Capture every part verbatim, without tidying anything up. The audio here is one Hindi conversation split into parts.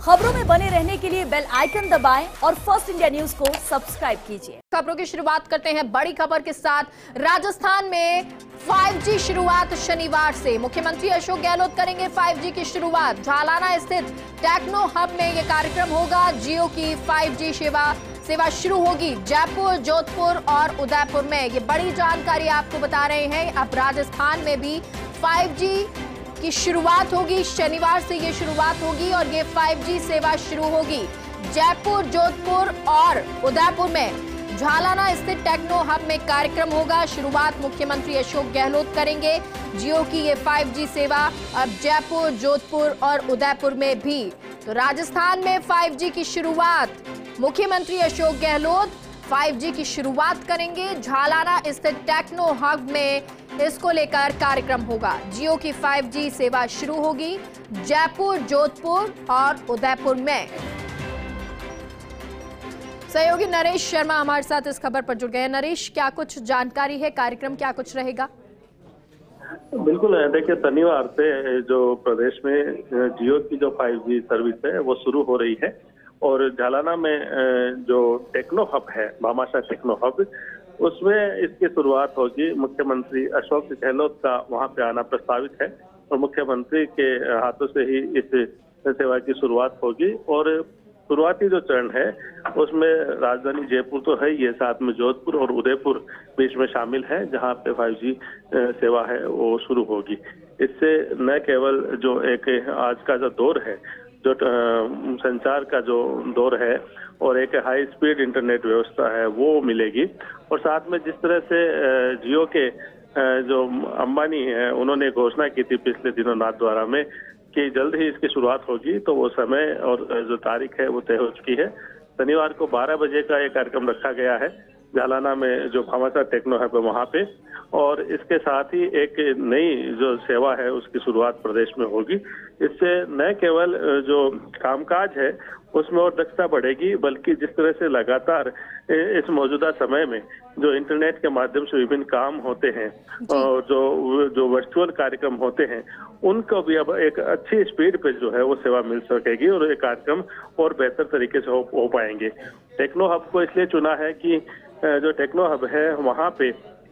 खबरों में बने रहने के लिए बेल आइकन दबाएं और फर्स्ट इंडिया न्यूज को सब्सक्राइब कीजिए। खबरों की शुरुआत करते हैं बड़ी खबर के साथ। राजस्थान में फाइव जी शुरुआत शनिवार से। मुख्यमंत्री अशोक गहलोत करेंगे फाइव जी की शुरुआत। झालाना स्थित टेक्नो हब में यह कार्यक्रम होगा। जियो की फाइव जी सेवा सेवा शुरू होगी जयपुर, जोधपुर और उदयपुर में। ये बड़ी जानकारी आपको बता रहे हैं। अब राजस्थान में भी फाइव जी की शुरुआत होगी। शनिवार से ये शुरुआत होगी और ये फाइव जी सेवा शुरू होगी जयपुर, जोधपुर और उदयपुर में। झालाना स्थित टेक्नो हब में कार्यक्रम होगा। शुरुआत मुख्यमंत्री अशोक गहलोत करेंगे। जियो की ये फाइव जी सेवा अब जयपुर, जोधपुर और उदयपुर में भी। तो राजस्थान में फाइव जी की शुरुआत, मुख्यमंत्री अशोक गहलोत फाइव जी की शुरुआत करेंगे। झालाना स्थित टेक्नो हब में इसको लेकर कार्यक्रम होगा। जियो की फाइव जी सेवा शुरू होगी जयपुर, जोधपुर और उदयपुर में। सहयोगी नरेश शर्मा हमारे साथ इस खबर पर जुड़ गए हैं। नरेश, क्या कुछ जानकारी है, कार्यक्रम क्या कुछ रहेगा? बिल्कुल, देखिए शनिवार से जो प्रदेश में जियो की जो फाइव जी सर्विस है वो शुरू हो रही है और झालाना में जो टेक्नो हब है, भामाशाह टेक्नो हब, उसमें इसकी शुरुआत होगी। मुख्यमंत्री अशोक गहलोत का वहां पे आना प्रस्तावित है और मुख्यमंत्री के हाथों से ही इस सेवा की शुरुआत होगी। और शुरुआती जो चरण है उसमें राजधानी जयपुर तो है, ये साथ में जोधपुर और उदयपुर बीच में शामिल है, जहां पे फाइव जी सेवा है वो शुरू होगी। इससे न केवल जो एक आज का जो दौर है, जो संचार का जो दौर है और एक हाई स्पीड इंटरनेट व्यवस्था है वो मिलेगी। और साथ में जिस तरह से जियो के जो अंबानी है उन्होंने घोषणा की थी पिछले दिनों नाथ द्वारा में कि जल्द ही इसकी शुरुआत होगी, तो वो समय और जो तारीख है वो तय हो चुकी है। शनिवार को बारह बजे का ये कार्यक्रम रखा गया है झालाना में जो भामाशाह टेक्नो है वहां पे। और इसके साथ ही एक नई जो सेवा है उसकी शुरुआत प्रदेश में होगी। इससे न केवल जो कामकाज है उसमें और दक्षता बढ़ेगी, बल्कि जिस तरह से लगातार इस मौजूदा समय में जो इंटरनेट के माध्यम से विभिन्न काम होते हैं और जो जो वर्चुअल कार्यक्रम होते हैं उनको भी अब एक अच्छी स्पीड पे जो है वो सेवा मिल सकेगी और ये कार्यक्रम और बेहतर तरीके से हो, हो पाएंगे। टेक्नो हब को इसलिए चुना है कि जो टेक्नो हब है वहाँ पे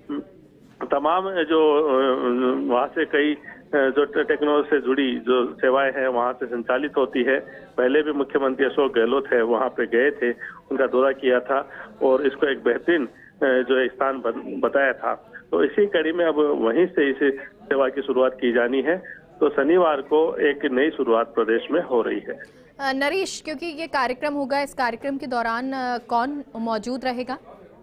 तमाम जो वहाँ से कई जो टेक्नोलॉजी से जुड़ी जो सेवाएं हैं वहाँ से संचालित होती है। पहले भी मुख्यमंत्री अशोक गहलोत है वहाँ पे गए थे, उनका दौरा किया था और इसको एक बेहतरीन जो स्थान बताया था। तो इसी कड़ी में अब वहीं से इस सेवा की शुरुआत की जानी है। तो शनिवार को एक नई शुरुआत प्रदेश में हो रही है। नरेश, क्योंकि ये कार्यक्रम होगा, इस कार्यक्रम के दौरान कौन मौजूद रहेगा?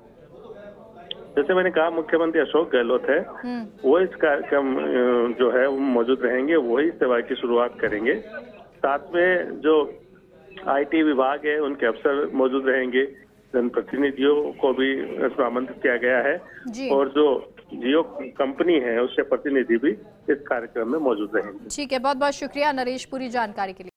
जैसे मैंने कहा, मुख्यमंत्री अशोक गहलोत है, वो इस कार्यक्रम जो है वो मौजूद रहेंगे, वही सेवा की शुरुआत करेंगे। साथ में जो आईटी विभाग है उनके अफसर मौजूद रहेंगे, जनप्रतिनिधियों को भी इसमें आमंत्रित किया गया है और जो जियो कंपनी है उसके प्रतिनिधि भी इस कार्यक्रम में मौजूद रहेंगे। ठीक है, बहुत बहुत शुक्रिया नरेश पूरी जानकारी के लिए।